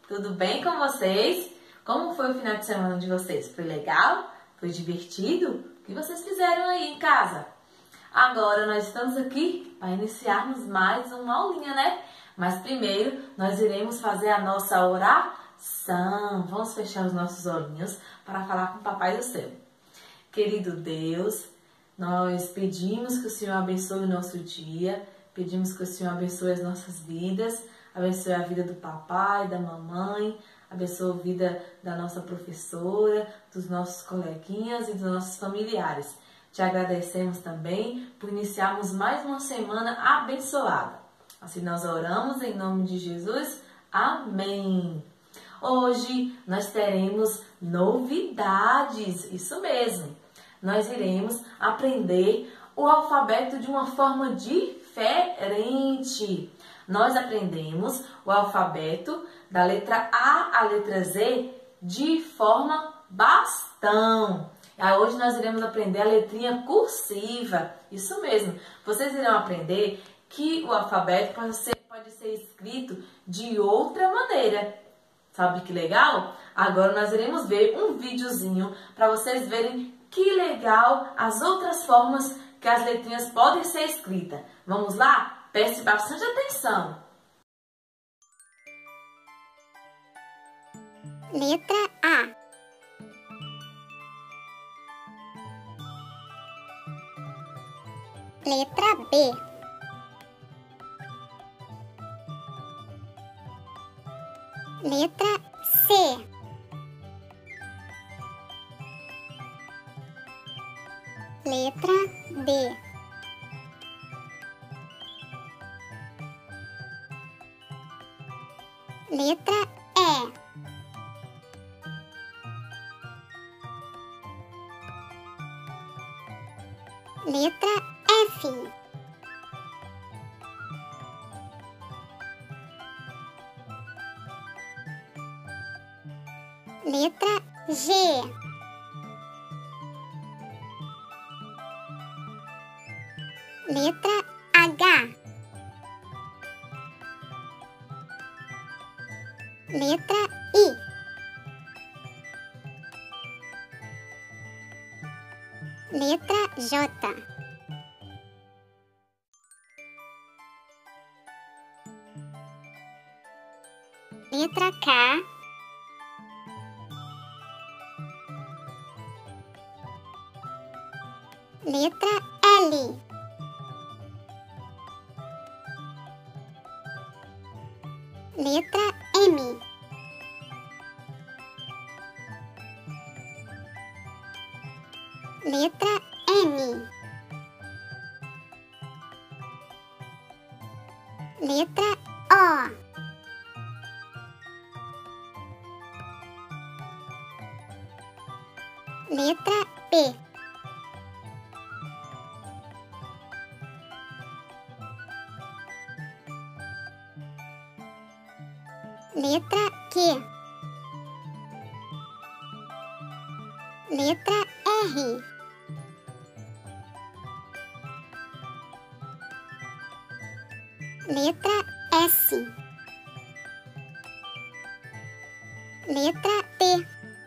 Tudo bem com vocês? Como foi o final de semana de vocês? Foi legal? Foi divertido? O que vocês fizeram aí em casa? Agora nós estamos aqui para iniciarmos mais uma aulinha, né? Mas primeiro nós iremos fazer a nossa oração. Vamos fechar os nossos olhinhos para falar com o Papai do Céu. Querido Deus, nós pedimos que o Senhor abençoe o nosso dia, pedimos que o Senhor abençoe as nossas vidas, abençoe a vida do papai, da mamãe, abençoe a vida da nossa professora, dos nossos coleguinhas e dos nossos familiares. Te agradecemos também por iniciarmos mais uma semana abençoada. Assim nós oramos em nome de Jesus. Amém. Hoje nós teremos novidades, isso mesmo. Nós iremos aprender o alfabeto de uma forma diferente. Nós aprendemos o alfabeto da letra A à letra Z de forma bastão. Hoje nós iremos aprender a letrinha cursiva. Isso mesmo. Vocês irão aprender que o alfabeto pode ser escrito de outra maneira. Sabe que legal? Agora nós iremos ver um videozinho para vocês verem que legal as outras formas que as letrinhas podem ser escritas. Vamos lá? Preste bastante atenção. Letra A. Letra B. Letra C. Letra D. Letra E. Letra F. Letra G. Letra H. Letra I. Letra J. Letra K. Letra L. Letra M. Letra N. Letra O. Letra P. Letra Q. Letra R. Letra S. Letra T.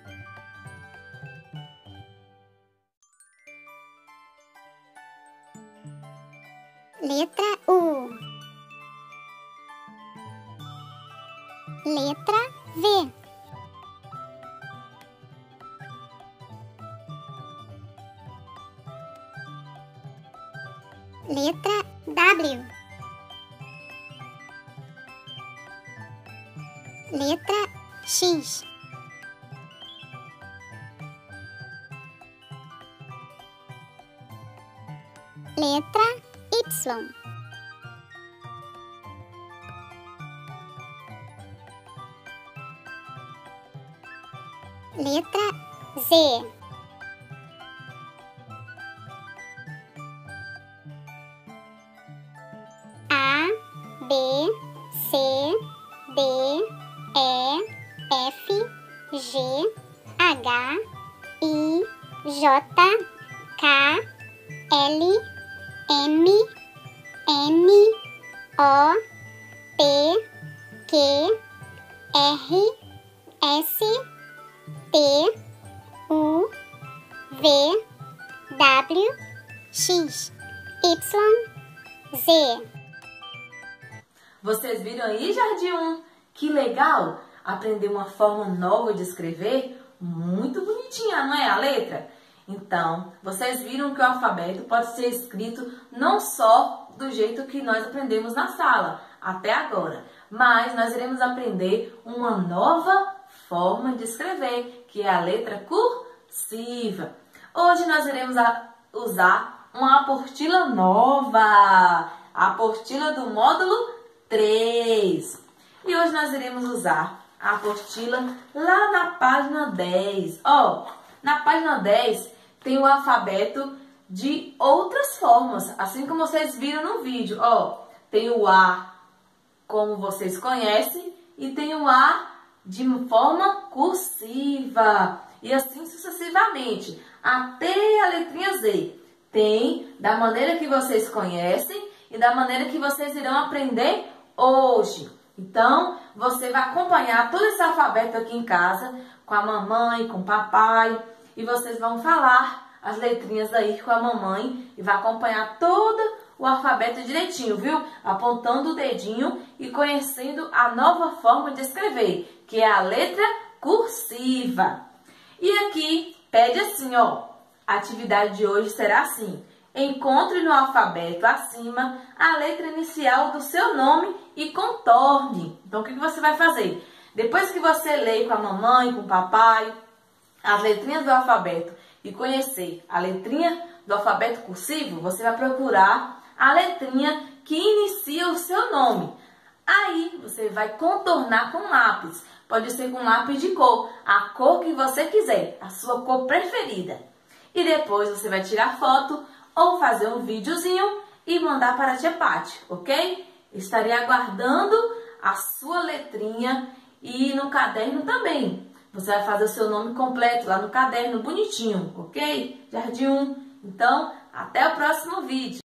Letra U. Letra V. Letra W. Letra X. Letra Y. Letra Z. A, B, C, D, E, F, G, H, I, J, K, L, M, N, O, P, Q, R, S, T, U, V, W, X, Y, Z. Vocês viram aí, Jardim 1? Que legal! Aprender uma forma nova de escrever? Muito bonitinha, não é a letra? Então, vocês viram que o alfabeto pode ser escrito não só do jeito que nós aprendemos na sala, até agora, mas nós iremos aprender uma nova forma de escrever, que é a letra cursiva. Hoje nós iremos usar uma apostila nova, a apostila do módulo 3. E hoje nós iremos usar a apostila lá na página 10. Na página 10 tem o alfabeto de outras formas, assim como vocês viram no vídeo. Tem o A, como vocês conhecem, e tem o A de forma cursiva. E assim sucessivamente, até a letrinha Z. Tem da maneira que vocês conhecem e da maneira que vocês irão aprender hoje. Então, você vai acompanhar todo esse alfabeto aqui em casa, com a mamãe, com o papai, e vocês vão falar as letrinhas aí com a mamãe e vai acompanhar todo o alfabeto direitinho, viu? Apontando o dedinho e conhecendo a nova forma de escrever, que é a letra cursiva. E aqui, pede assim, a atividade de hoje será assim: encontre no alfabeto acima a letra inicial do seu nome e contorne. Então, o que você vai fazer? Depois que você lê com a mamãe, com o papai, as letrinhas do alfabeto e conhecer a letrinha do alfabeto cursivo, você vai procurar a letrinha que inicia o seu nome. Aí, você vai contornar com lápis. Pode ser com lápis de cor, a cor que você quiser, a sua cor preferida. E depois você vai tirar foto ou fazer um videozinho e mandar para a tia Pati, ok? Estarei aguardando a sua letrinha e no caderno também. Você vai fazer o seu nome completo lá no caderno, bonitinho, ok? Jardim 1. Então, até o próximo vídeo.